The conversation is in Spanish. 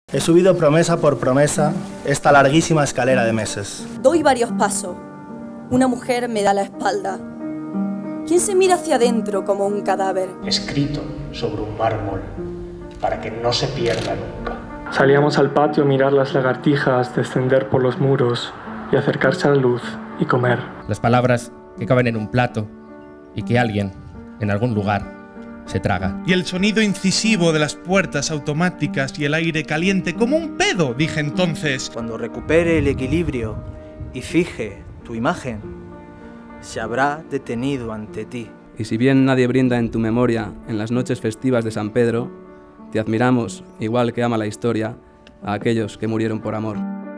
He subido promesa por promesa esta larguísima escalera de meses. Doy varios pasos. Una mujer me da la espalda. ¿Quién se mira hacia adentro como un cadáver? Escrito sobre un mármol para que no se pierda nunca. Salíamos al patio a mirar las lagartijas descender por los muros y acercarse a la luz y comer. Las palabras que caben en un plato y que alguien, en algún lugar, se traga. Y el sonido incisivo de las puertas automáticas y el aire caliente como un pedo, dije entonces. Cuando recupere el equilibrio y fije tu imagen, se habrá detenido ante ti. Y si bien nadie brinda en tu memoria en las noches festivas de San Pedro, te admiramos, igual que ama la historia, a aquellos que murieron por amor.